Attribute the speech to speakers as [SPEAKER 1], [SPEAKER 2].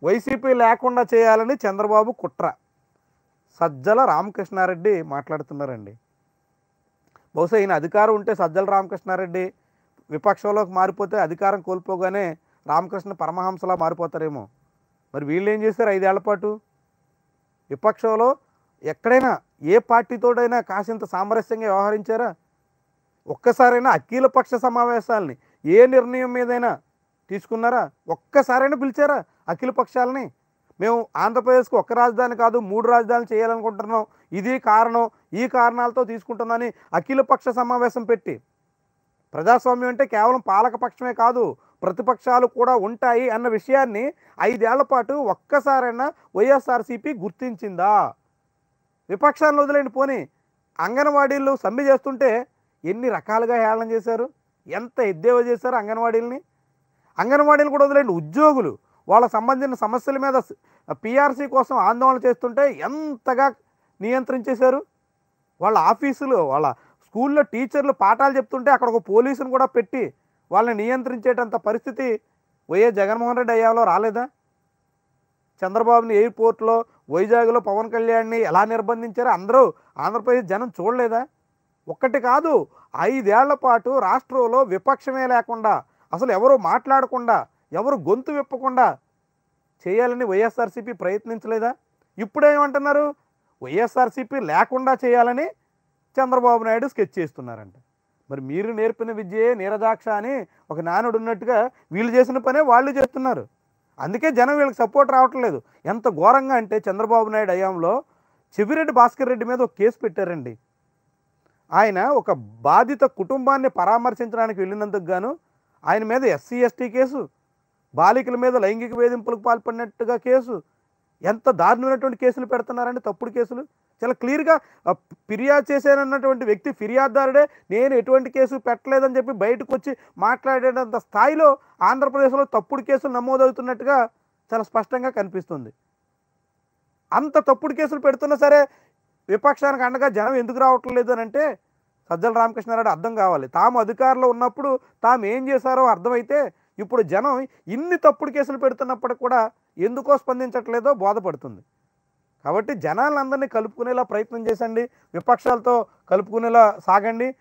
[SPEAKER 1] YCP లేకుండా చేయాలని చంద్రబాబు కుట్ర. సజ్జల రామకృష్ణారెడ్డి మాట్లాడుతున్నారండి. బహుశా ఈయన అధికారం ఉంటే సజ్జల రామకృష్ణారెడ్డి విపక్షంలోకి మారిపోతే అధికారం కోల్పోగానే రామకృష్ణ పరమహంసలా మారిపోతారేమో. మరి వీళ్ళు ఏం చేశారు 5 ఏళ్ల పాటు? విపక్షంలో ఎక్కడైనా ఏ పార్టీతోడైనా కాసింత సామరస్యంగా వ్యవహరించారా? ఒక్కసారైనా అఖిలపక్ష సమావేశాలని ఏ నిర్ణయం మీదైనా తీసుకున్నారా? ఒక్కసారైనా పిలిచారా అఖిల పక్షాలని? మేము ఆంధ్రప్రదేశ్కి ఒక్క రాజధాని కాదు 3 రాజధానులు చేయాలనుకుంటున్నాం, ఇది కారణం, ఈ కారణాలతో తీసుకుంటున్నామని అఖిలపక్ష సమావేశం పెట్టి, ప్రజాస్వామ్యం అంటే కేవలం పాలకపక్షమే కాదు ప్రతిపక్షాలు కూడా ఉంటాయి అన్న విషయాన్ని 5 ఏళ్ల పాటు ఒక్కసారైనా వైఎస్ఆర్సీపీ గుర్తించిందా? విపక్షాలను వదిలేండి, పోనీ అంగన్వాడీలు సమ్మె చేస్తుంటే ఎన్ని రకాలుగా హేళన చేశారు, ఎంత ఎద్దేవా చేశారు అంగన్వాడీలని. అంగన్వాడీలు కూడా వదిలేండి, ఉద్యోగులు వాళ్ళకు సంబంధించిన సమస్యల మీద పిఆర్సీ కోసం ఆందోళన చేస్తుంటే ఎంతగా నియంత్రించేశారు. వాళ్ళ ఆఫీసులు, వాళ్ళ స్కూల్లో టీచర్లు పాఠాలు చెప్తుంటే అక్కడ ఒక పోలీసును కూడా పెట్టి వాళ్ళని నియంత్రించేటంత పరిస్థితి వైఎస్ జగన్మోహన్ రెడ్డి అయ్యాలో రాలేదా? చంద్రబాబుని ఎయిర్పోర్ట్లో, వైజాగ్లో పవన్ కళ్యాణ్ని ఎలా నిర్బంధించారో అందరూ ఆంధ్రప్రదేశ్ జనం చూడలేదా? ఒక్కటి కాదు, 5 ఏళ్ల పాటు రాష్ట్రంలో విపక్షమే లేకుండా, అసలు ఎవరు మాట్లాడకుండా, ఎవరు గొంతు విప్పకుండా చేయాలని వైఎస్ఆర్సీపీ ప్రయత్నించలేదా? ఇప్పుడేమంటున్నారు, వైఎస్ఆర్సీపీ లేకుండా చేయాలని చంద్రబాబు నాయుడు స్కెచ్ చేస్తున్నారంట. మరి మీరు నేర్పిన విద్యే నీరదాక్ష అని ఒక నానుడు ఉన్నట్టుగా వీళ్ళు చేసిన పనే వాళ్ళు చేస్తున్నారు. అందుకే జనం వీళ్ళకి సపోర్ట్ రావట్లేదు. ఎంత ఘోరంగా అంటే చంద్రబాబు నాయుడు హయాంలో చెవిరెడ్డి భాస్కర్ రెడ్డి మీద ఒక కేసు పెట్టారండి. ఆయన ఒక బాధిత కుటుంబాన్ని పరామర్శించడానికి వెళ్ళినందుకు గాను ఆయన మీద ఎస్సీ ఎస్టీ కేసు, బాలికల మీద లైంగిక వేధింపులకు పాల్పడినట్టుగా కేసు, ఎంత దారుణమైనటువంటి కేసులు పెడుతున్నారండి, తప్పుడు కేసులు. చాలా క్లియర్గా ఫిర్యాదు చేశానన్నటువంటి వ్యక్తి ఫిర్యాదుదారుడే, నేను ఎటువంటి కేసు పెట్టలేదని చెప్పి బయటకు వచ్చి మాట్లాడేటంత స్థాయిలో ఆంధ్రప్రదేశ్లో తప్పుడు కేసులు నమోదవుతున్నట్టుగా చాలా స్పష్టంగా కనిపిస్తుంది. అంత తప్పుడు కేసులు పెడుతున్నా సరే విపక్షానికి అండగా జనం ఎందుకు రావట్లేదు అని అంటే సజ్జల రామకృష్ణారెడ్డి అర్థం కావాలి. తాము అధికారంలో ఉన్నప్పుడు తాము ఏం చేశారో అర్థమైతే ఇప్పుడు జనం ఇన్ని తప్పుడు కేసులు పెడుతున్నప్పటికి కూడా ఎందుకో స్పందించట్లేదో బోధపడుతుంది. కాబట్టి జనాలందరినీ కలుపుకునేలా ప్రయత్నం చేసండి, విపక్షాలతో కలుపుకునేలా సాగండి.